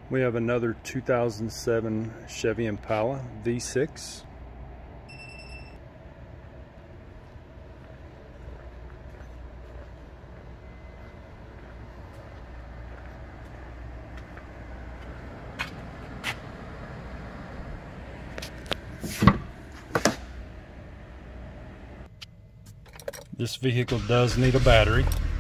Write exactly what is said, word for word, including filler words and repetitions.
We have another two thousand seven Chevy Impala V six. This vehicle does need a battery.